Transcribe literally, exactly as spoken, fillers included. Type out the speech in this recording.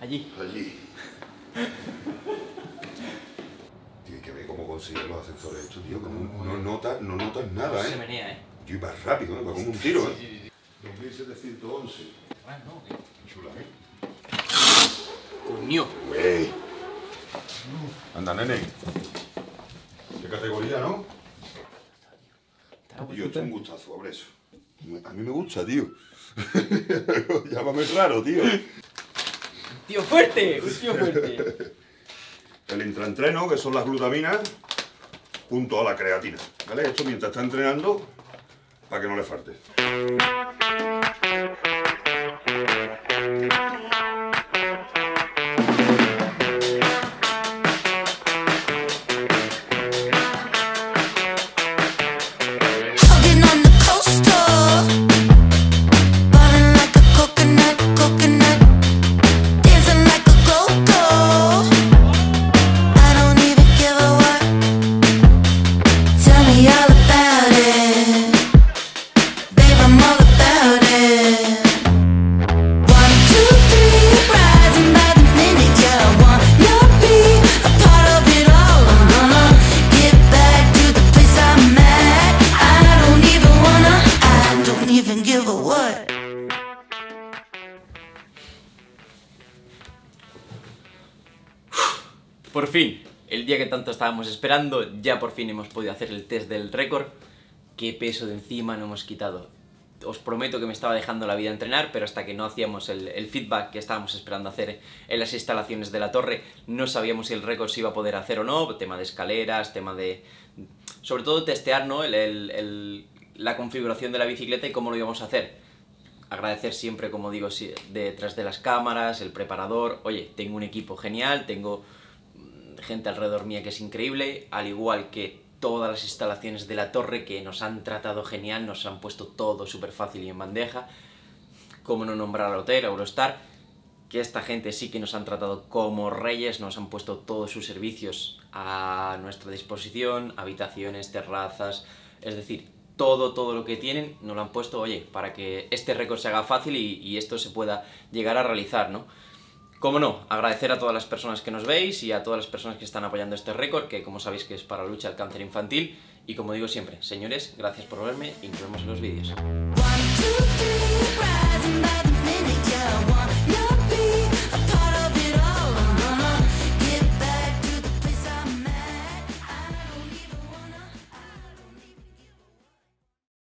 Allí. Allí. Tío, hay que ver cómo consiguen los ascensores estos, tío. No, no, notas, no notas nada, ¿eh? Se menea, ¿eh? Yo iba rápido, ¿eh? Va como un tiro, ¿eh? Sí, sí, sí. dos mil setecientos once. Ah, no, ¿qué? Chula, ¿eh? Coño. Wey. Anda, nene. ¿Qué categoría, no? Tío, esto es un gustazo, abre eso. A mí me gusta, tío. Llámame raro, tío. ¡Tío fuerte! ¡Un tío fuerte! El intraentreno, que son las glutaminas, junto a la creatina. ¿Vale? Esto mientras está entrenando, para que no le falte. Por fin, el día que tanto estábamos esperando, ya por fin hemos podido hacer el test del récord. Qué peso de encima nos hemos quitado. Os prometo que me estaba dejando la vida entrenar, pero hasta que no hacíamos el, el feedback que estábamos esperando hacer en las instalaciones de la torre, no sabíamos si el récord se iba a poder hacer o no, tema de escaleras, tema de... sobre todo testear, ¿no? el, el, el, la configuración de la bicicleta y cómo lo íbamos a hacer. Agradecer siempre, como digo, detrás de las cámaras, el preparador. Oye, tengo un equipo genial, tengo gente alrededor mía que es increíble, al igual que todas las instalaciones de la torre que nos han tratado genial, nos han puesto todo súper fácil y en bandeja. Cómo no nombrar al hotel, Eurostar, que esta gente sí que nos han tratado como reyes, nos han puesto todos sus servicios a nuestra disposición, habitaciones, terrazas, es decir, todo, todo lo que tienen nos lo han puesto, oye, para que este récord se haga fácil y, y esto se pueda llegar a realizar, ¿no? Como no, agradecer a todas las personas que nos veis y a todas las personas que están apoyando este récord, que como sabéis que es para la lucha al cáncer infantil. Y como digo siempre, señores, gracias por verme y nos vemos en los vídeos.